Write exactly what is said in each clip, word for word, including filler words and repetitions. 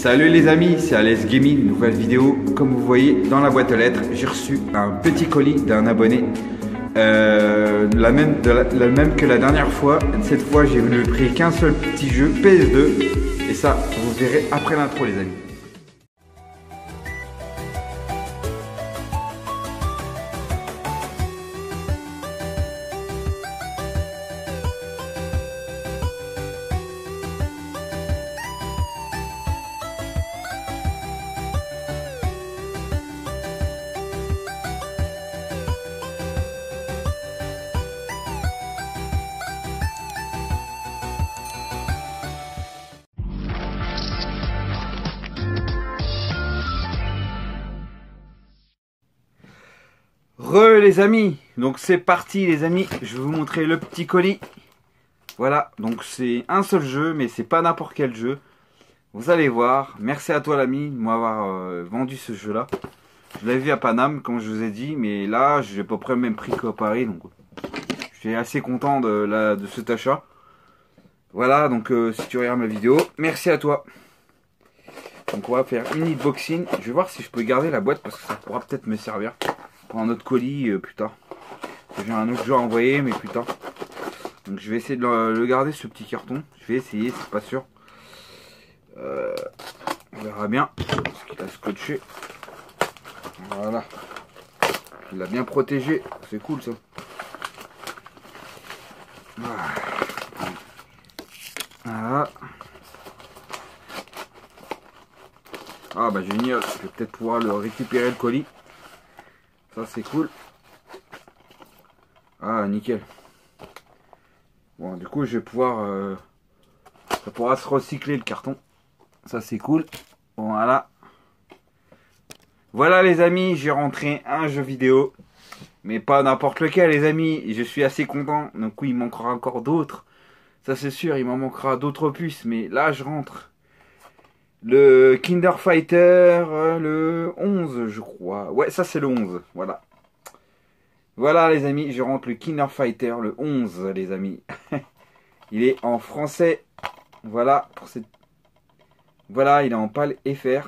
Salut les amis, c'est Alès Gaming, nouvelle vidéo. Comme vous voyez dans la boîte aux lettres, j'ai reçu un petit colis d'un abonné. Euh, la, même, de la, la même que la dernière fois. Cette fois, j'ai ne pris qu'un seul petit jeu, P S deux. Et ça, vous verrez après l'intro les amis. Re les amis, donc c'est parti les amis, je vais vous montrer le petit colis. Voilà, donc c'est un seul jeu, mais c'est pas n'importe quel jeu. Vous allez voir, merci à toi l'ami de m'avoir euh, vendu ce jeu là. Je l'avais vu à Paname, comme je vous ai dit, mais là j'ai à peu près le même prix qu'à Paris, donc je suis assez content de, la, de cet achat. Voilà, donc euh, si tu regardes ma vidéo, merci à toi. Donc on va faire une unboxing, je vais voir si je peux garder la boîte parce que ça pourra peut-être me servir. Un autre colis euh, plus tard. J'ai un autre jeu à envoyer mais plus tard. Donc je vais essayer de le, le garder ce petit carton. Je vais essayer, c'est pas sûr. Euh, on verra bien. Parce qu'il a scotché. Voilà. Il l'a bien protégé. C'est cool ça. Voilà. Voilà. Ah bah génial. Je vais peut-être pouvoir le récupérer le colis. Ça c'est cool. Ah nickel. Bon du coup je vais pouvoir euh, ça pourra se recycler le carton. Ça c'est cool. Voilà. Voilà les amis, j'ai rentré un jeu vidéo. Mais pas n'importe lequel les amis. Je suis assez content. Donc oui il manquera encore d'autres. Ça c'est sûr, il m'en manquera d'autres puces. Mais là je rentre le Kinder Fighter, euh, le onze je crois. Ouais ça c'est le onze, voilà. Voilà les amis, je rentre le Kinder Fighter, le onze les amis. Il est en français. Voilà, pour cette... voilà, il est en pâle F R.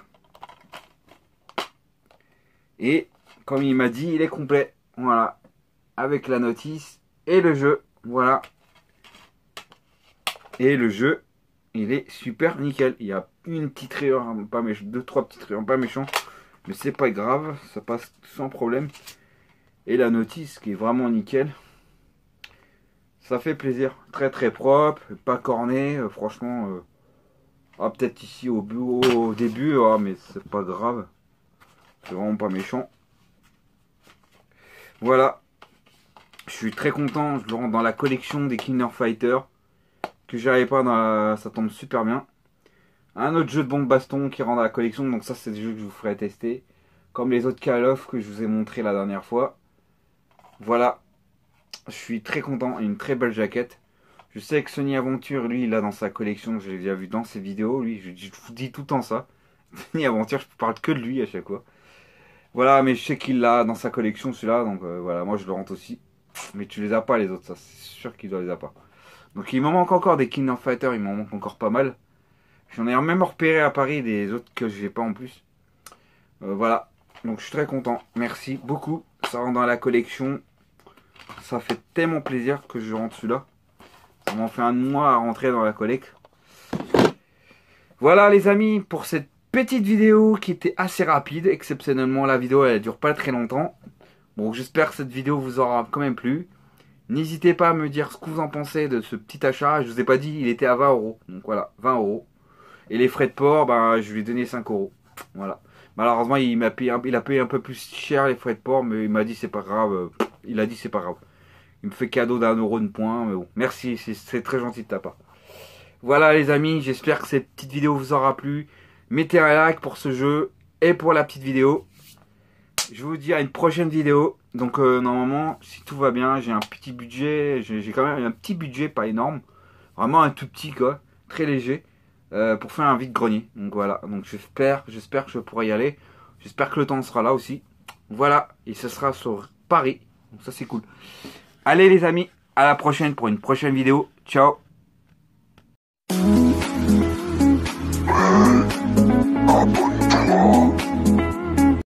Et comme il m'a dit, il est complet. Voilà, avec la notice et le jeu. Voilà. Et le jeu, il est super nickel. Il y a une petite rayure, pas méchant, deux, trois petites rayures, pas méchant. Mais c'est pas grave, ça passe sans problème. Et la notice qui est vraiment nickel. Ça fait plaisir. Très très propre, pas corné, euh, franchement. Euh... Ah, peut-être ici au, au début, ah, mais c'est pas grave. C'est vraiment pas méchant. Voilà. Je suis très content, je le rentre dans la collection des Kinder Fighter. Que j'avais pas dans la... ça tombe super bien. Un autre jeu de bombe baston qui rentre dans la collection, donc ça c'est des jeux que je vous ferai tester. Comme les autres Call of que je vous ai montré la dernière fois. Voilà. Je suis très content, une très belle jaquette. Je sais que Sony Aventure, lui, il a dans sa collection, je l'ai déjà vu dans ses vidéos, lui, je, je vous dis tout le temps ça. Sony Aventure, je parle que de lui à chaque fois. Voilà, mais je sais qu'il l'a dans sa collection celui-là, donc euh, voilà, moi je le rentre aussi. Mais tu les as pas les autres, ça, c'est sûr qu'il doit les a pas. Donc il m'en manque encore des Kinder Fighter, il m'en manque encore pas mal. J'en ai même repéré à Paris des autres que je n'ai pas en plus. Euh, voilà. Donc je suis très content. Merci beaucoup. Ça rentre dans la collection. Ça fait tellement plaisir que je rentre celui-là. Ça m'en fait un mois à rentrer dans la collecte. Voilà les amis pour cette petite vidéo qui était assez rapide. Exceptionnellement la vidéo elle dure pas très longtemps. Bon j'espère que cette vidéo vous aura quand même plu. N'hésitez pas à me dire ce que vous en pensez de ce petit achat. Je vous ai pas dit il était à vingt euros. Donc voilà vingt euros. Et les frais de port, ben, je lui ai donné cinq euros. Voilà. Malheureusement, il m'a payé, il a payé un peu plus cher les frais de port, mais il m'a dit c'est pas grave. Il a dit c'est pas grave. Il me fait cadeau d'un euro de point, mais bon. Merci, c'est très gentil de ta part. Voilà les amis, j'espère que cette petite vidéo vous aura plu. Mettez un like pour ce jeu et pour la petite vidéo. Je vous dis à une prochaine vidéo. Donc euh, normalement, si tout va bien, j'ai un petit budget. J'ai quand même un petit budget, pas énorme. Vraiment un tout petit quoi, très léger. Euh, pour faire un vide-grenier. Donc voilà, donc j'espère, j'espère que je pourrai y aller. J'espère que le temps sera là aussi. Voilà, et ce sera sur Paris. Donc ça c'est cool. Allez les amis, à la prochaine pour une prochaine vidéo. Ciao.